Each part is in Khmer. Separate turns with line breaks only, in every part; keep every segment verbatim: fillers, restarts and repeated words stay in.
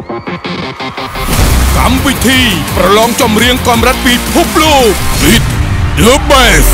កម្មវិធីប្រឡងចម្រៀងកម្រិតពិភពលោក Beat the Best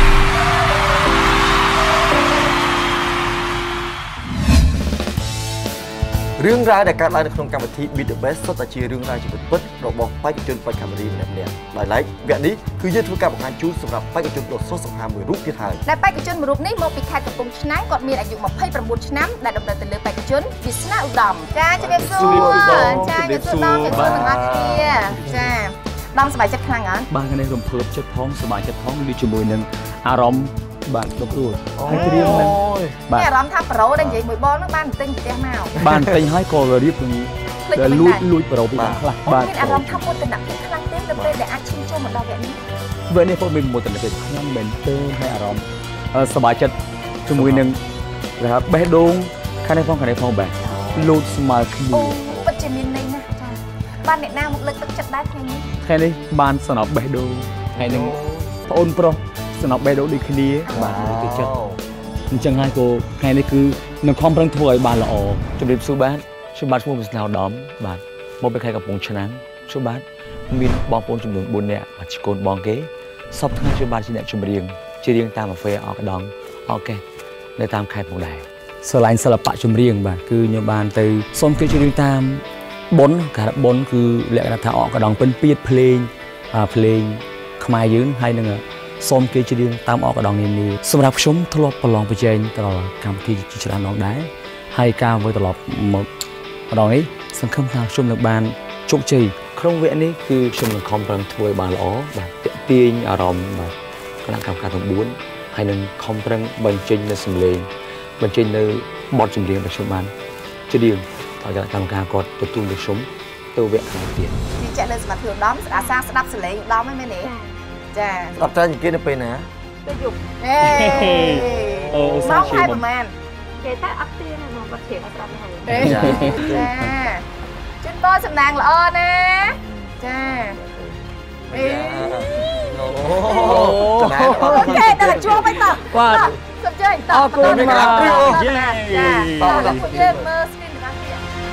រឿងរ៉ាវដែលកើតឡើងនៅក្នុងកម្មវិធី Beat the Best សុទ្ធតែជារឿងរ៉ាវជីវិតពិតរបស់បេក្ខជនបេក្ខកាមេរីម្នាក់ៗដោយឡែកវគ្គនេះគឺយើងធ្វើការបង្ហាញជូនសម្រាប់បេក្ខជនដ៏ស្រស់សង្ហាមួយរូបទៀតហើយដែលបេក្ខជនមួយរូបនេះមកពីខេត្តកំពង់ឆ្នាំងគាត់មានអាយុម្ភៃប្រាំបួនឆ្នាំដែលដំណើរទៅលើបេក្ខជនវាសនាឧត្តមចាជំរាបសួរចាជំរាបសួរដល់អ្នកទាំងអស់គ្នាចាដំសប្បាយចិត្តខ្លាំងអត់
បានគ្នារំភើបចិត្តផងសប្បាយចិត្តផងដូចជាមួយនឹងអារម្មណ៍បានដូចរួចហើយត្រៀមនឹង
បាទ
អា
រម្មណ៍ថាប្រូដែលនិយាយមួយបងនោះបានទិញផ្ទះមក
បានទិញហើយក៏រៀបនឹងលួចលួចប្រូពីខ្លះ
បាទមានអារម្មណ៍ថាមោទនភាពខ្លាំងទេដល់ពេលដែលអាចឈានចូលមកដល់វគ្គនេះ
វគ្គនេះពួកមានមោទនភាពខ្លាំងមែនទែនហើយអារម្មណ៍សប្បាយចិត្តជាមួយនឹងគេថាបេះដូងខាងនេះផងខាងនេះផងបាទលូតស្មើគ្នា
អូពិតជាមានន័យណាស់ចាបានអ្នកណាមកលើកទឹកចិត្តដែរថ្ងៃនេះ
ថ្ងៃនេះបានសំណប់បេះដូងហើយនឹងប្អូនប្រុសសំណប់បេះដូងដូចគ្នាបាទលើកទឹកចិត្តអញ្ចឹងហើយក៏ថ្ងៃនេះគឺនឹងខំប្រឹងធ្វើឲ្យបានល្អជម្រាបសួរបាទខ្ញុំបាទឈ្មោះវាសនាឧត្តមបាទមកពីខេត្តកំពង់ឆ្នាំងខ្ញុំបាទមានបងប្អូនចំនួនបួននាក់បាទជាកូនបងគេសពថ្ងៃខ្ញុំបាទជាអ្នកចម្រៀងជារៀងតាមកាហ្វេអកដងអូខេនៅតាមខេត្តផងដែរស្រឡាញ់សិល្បៈចម្រៀងបាទគឺខ្ញុំបានទៅសុំគេច្រៀងតាមបុណ្យការបុណ្យគឺលក្ខណៈថាអកដងពិនពៀតភ្លេងភ្លេងខ្មែរយើងហើយនឹងសូមគេច្រៀងតាមអកដងនានាសម្រាប់ខ្ញុំធ្លាប់ប្រឡងប្រជែងទៅដល់កម្មវិធីជាច្រើនដងដែរហើយការធ្វើត្រឡប់មកម្ដងនេះសង្ឃឹមថាខ្ញុំនឹងបានជោគជ័យក្នុងវគ្គនេះគឺខ្ញុំនឹងខំប្រឹងធ្វើឲ្យបានល្អបាទទាក់ទាញអារម្មណ៍បាទគណៈកម្មការទាំងបួនហើយនឹងខំប្រឹងបញ្ចេញនៅសម្លេងបញ្ចេញនៅបទចម្រៀងដែលខ្ញុំបានច្រៀងឲ្យគណៈកម្មការគាត់ទទួលទៅខ្ញុំទៅវគ្គខាងទៀត
នេះចាក់លើសមត្ថភាពឧត្តមស្ដាប់សារស្ដាប់សម្លេងឧត្តមហ្នឹងមែនទេចាស្ដាប់ច្រើនជាងគេនៅពេលណាពេលយប់អេអូសាជាប្រហែលគេតែអត់ទៀនមកបាត់ជ្រៀងអត់ស្ដាប់ហ្នឹងចាចាជិនបងសំណាងល្អណាចាអេអូអូគេដល់ជួបវិញតោះបាទសុំជើញតោះអរគុណមកយេតោះដល់ពួកយើងមើលស្គ្រីនរបស់គ្នា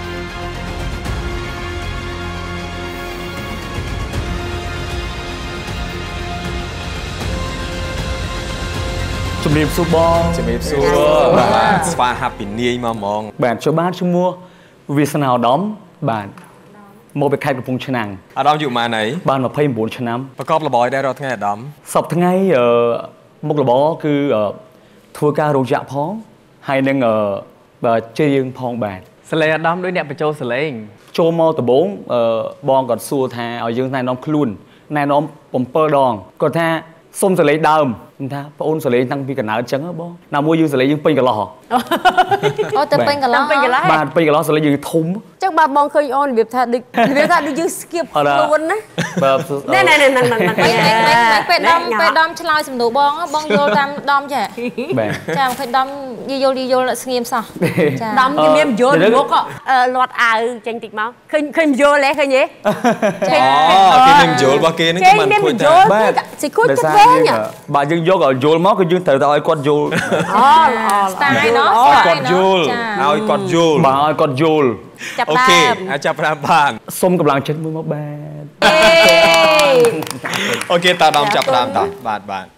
ជំរាបសួរបង
ជំរាបសួរបាទស្វាហាប់ពីនាយមកហ្មង
បាទចូលបានឈ្មោះវាសនាឧត្តមបាទមកពីខេត្តកំពង់ឆ្នាំង
អាដាមอยู่ម៉ានអី
បានម្ភៃប្រាំបួនឆ្នាំ
ប្រកបរបរដែររាល់ថ្ងៃអាដាម
សប្តាហ៍ថ្ងៃមុខរបរគឺធ្វើការរោងចក្រផងហើយនឹងច្រៀងផងបាទ
សលេងអាដាមដូចអ្នកបញ្ចូលសលេង
ចូលមកដំបូងបងគាត់សួរថាឲ្យយើងណែនាំខ្លួនណែនាំ7ដងគាត់ថាសុំសលេងដើមថាបងអូនសលេងតាំងពីកណ្ដាលអញ្ចឹងបងណាមួយយើងសលេងយើងពេញកន្លោះ
អូទៅពេញកន្លោះពេញកន្លោះ
បាទពេញកន្លោះសលេងយើងធំ
អញ្ចឹងបាទបងឃើញអូនរបៀបថាដូចរបៀបថាដូចយើងស្គៀបខ្លួនណា
បាទ
ណែណែណែណែណែ
ពេល
ដំពេលដំឆ្លើយសំណួរបងបងយល់តាមដំចា
បាទ
ចាឃើញដំយល់យល់ស្ងៀមសោះ
ចាដំគេមានយល់មុខលាត់អាវចេញតិចមកឃើញឃើញយល់ទេឃើញទេ
អូគេមានយល់របស់គេនេះ
គេមិនឃើញថា
បាទ
សិគួយចិត្តវែង
បាទយើងយកឲ្យយល់មកគឺយើងត្រូវតែឲ្យគាត់យល់
អូ
ស្តាយណោះ
ឲ្យគាត់យល់ឲ្យគាត់យល់
បាទឲ្យគាត់យល់
អូខេអាចចាប់ផ្ដើមបាន
សុំកម្លាំងចិត្តមួយមកបាទ
អូខេតើដំចាប់ផ្ដើមតើបាទបាទ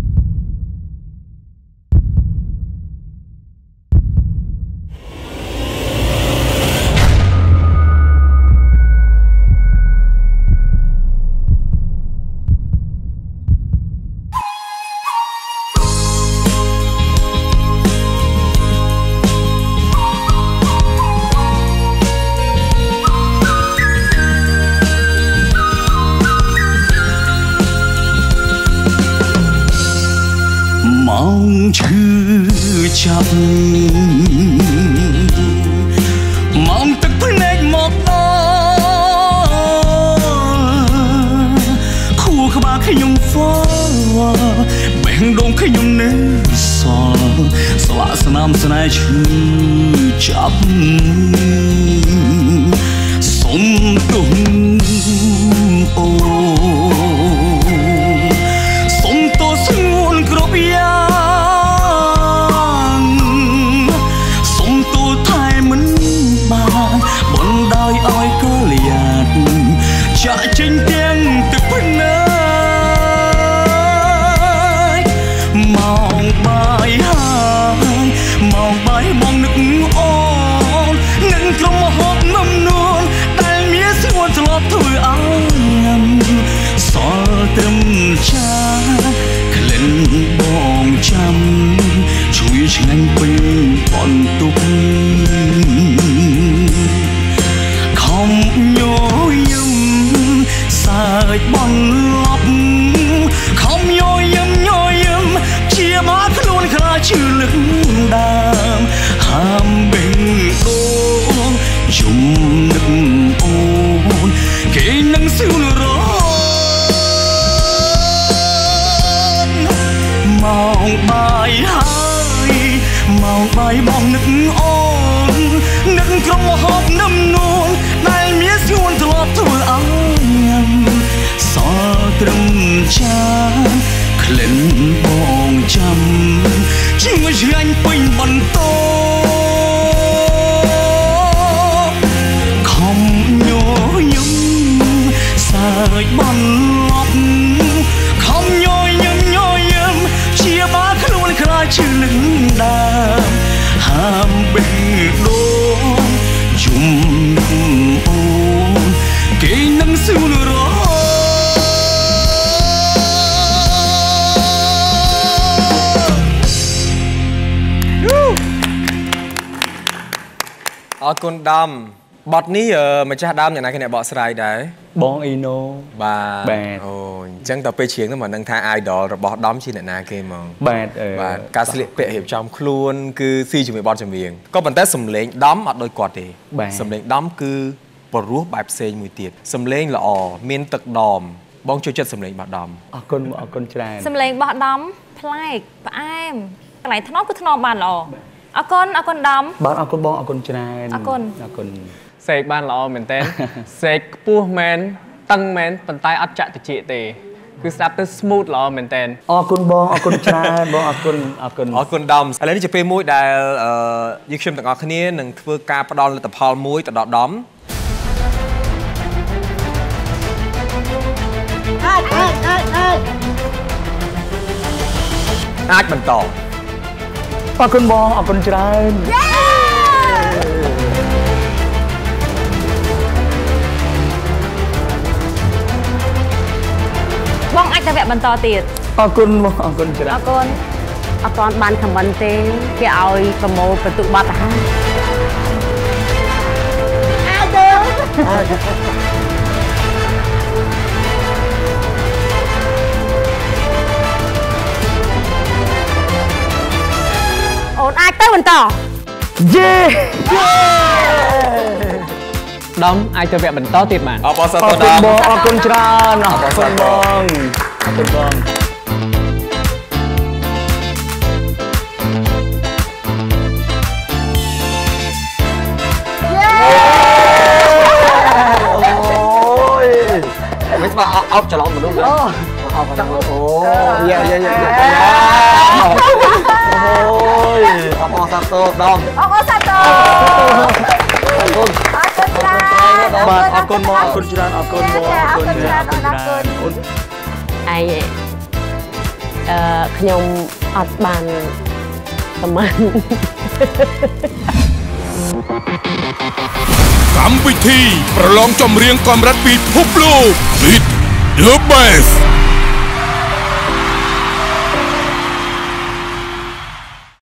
ចាប់មកទឹកភ្នែកមកដល់ខួរក្បាលខ្ញុំហ្វបេះដូងខ្ញុំនៅសល់ស្លាកស្នាមស្នេហ៍ឈឺចាប់សុំទុំអូសុំទោសស្ងួនគ្រប់យ៉ាងសុំទូថែមិនបានបណ្ដោយឲ្យ
อกุนดำบอดนี้เออมันจะดำอย่างไรกันเนี่ยบอสไลด์ได้
บองอีโน
บาแบดโอ้จังต่อไปเชียงต้องมานั่งทางไอดอลบอดดำชีเนี่ยนาเกมอง
แบดเออ
การเสลียเปะเห็บจอมครูนคือซีจุดมีบอลจำเวียงก็เป็นแต่สำเร็จดำอัดโดยกอดเดสำเร็จดำคือปรรู้แบบเซนมือเตียดสำเร็จละอ๋อเมียนตึกดอมบ้องช่วยจัดสำเร็จบอดดำ
อ๋อคนอ๋อคนแจน
สำเร็จบอดดำพลายปะไอ้ไหนทนอคือทนอบานหรออ๋อคนอ๋อคนดำ
บอดอ๋อคนบ้องอ๋อคนแจน
อ๋อคน
อ๋อคน
เสกบ้านเราเหมือนเต้นเสกปูแมนตั้งแมนปันใต้อัดจัดติจิเตคือสตับเป็นสมูทเราเหมือนเต้น
อ๋อคุณบองอ๋อคุณชายบองอ๋อคุณอ๋อคุณ
อ๋อคุณดำอะไรนี่จะเป็นมุ้ยได้ยึดเชื่อมต่างกันนี้หนึ่งเพื่อการประดอนแต่พอมุ้ยแต่ดอดดอมอาจมันต่อ
อ๋อคุณบองอ๋อคุณชาย
บ้องอาจจะแบบบรรทอติด
อ๋อคุณบ้องอ๋อคุณชาย
อ๋อคุณอ๋อคุณบานคำวันเต้แกเอาสมองประตูบัตรฮะอ้าวเดิมโอนอาจเต้บรรทอ
เย้
ดำไอจะแบบบรรทอติดมัน
อ๋อปอสตอด
ำอ๋อคุณชานอ๋อคุณบองอ๋อคุณบอง
ไม่ใช่เอาเอาจะลองมาดูเลยเอาไปโอ้ยเยอะเยอะเยอะโอ้ยเอาปอสตอดอม
เอาปอสตอ
ขอบคุณขอบคุณบาทขอบคุณมอขอบคุณจานขอบคุณมอขอบคุณจานขอบคุณ
ไอเอ่อขยมอัดบานประมาณ
กรรมวิธีประลองจอมเรียงความรัดปีพบโลก Beat the Best